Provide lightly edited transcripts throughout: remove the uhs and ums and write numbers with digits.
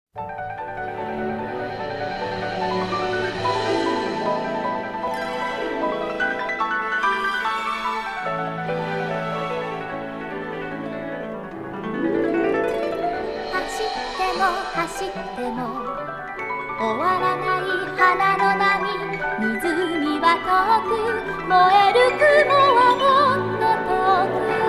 走っても終わらない花の波、湖は遠く、燃える雲はもっと遠く。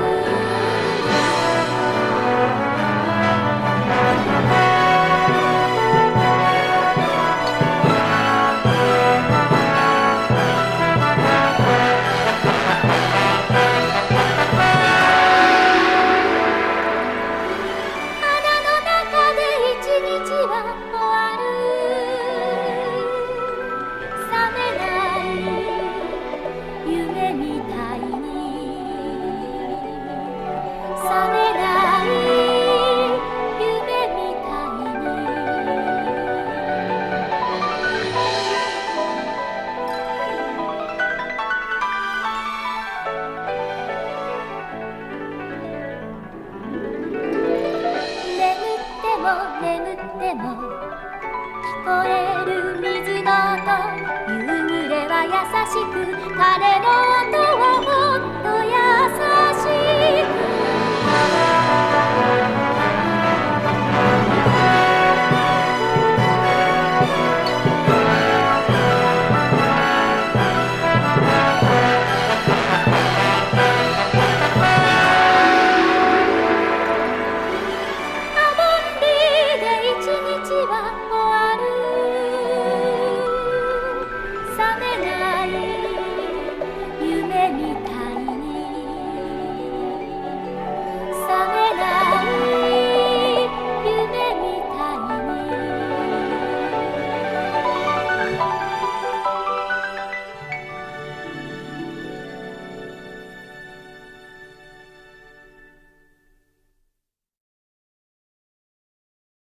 眠っても聞こえる水の音、夕暮れは優しく、彼の音はもっと